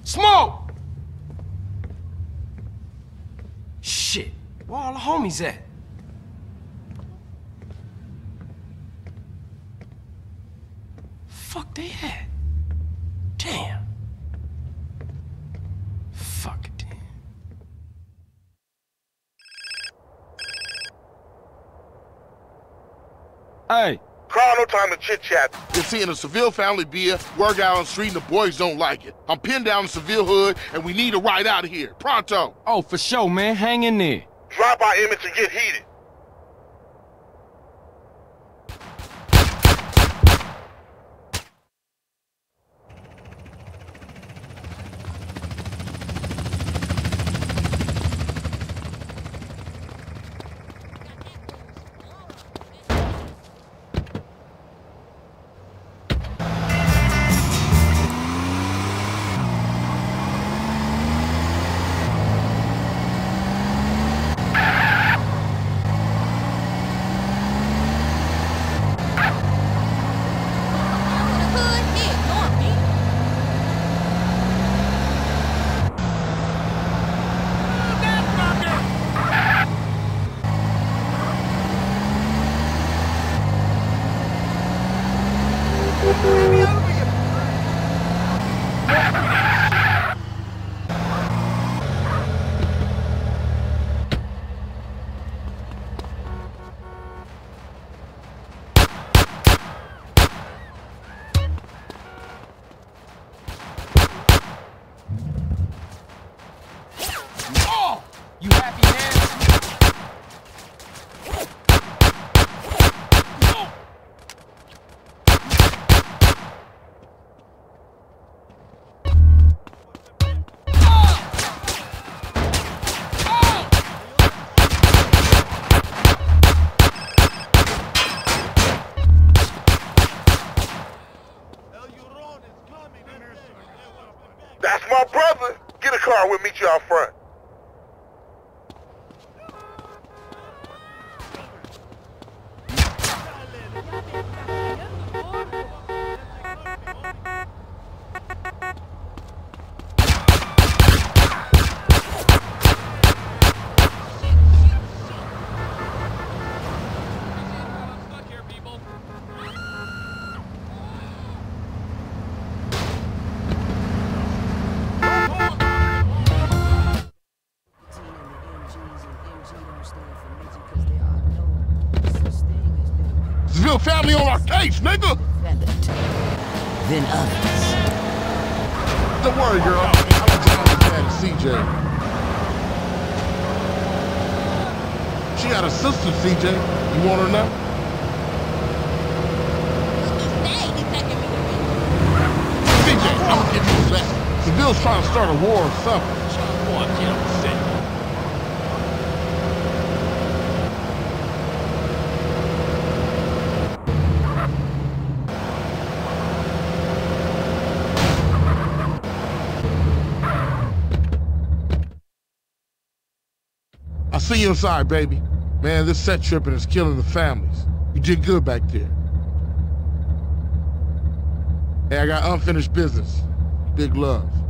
Smoke! Shit, where all the homies at? Fuck they at? Damn. Fuck it, damn. Hey. Carl, no time to chit-chat. You're seeing a Seville family beer, work out on the street, and the boys don't like it. I'm pinned down in Seville hood, and we need a ride out of here. Pronto. Oh, for sure, man. Hang in there. Drop our image and get heated. You happy, man? That's my brother. Get a car, we'll meet you out front. Seville family on our case, nigga! Than others. Don't worry, girl. I'm driving back to CJ. She got a sister, CJ. You want her now? CJ, I'm gonna give you that. Seville's trying to start a war or something. I'll see you inside, baby. Man, this set tripping is killing the families. You did good back there. Hey, I got unfinished business. Big love.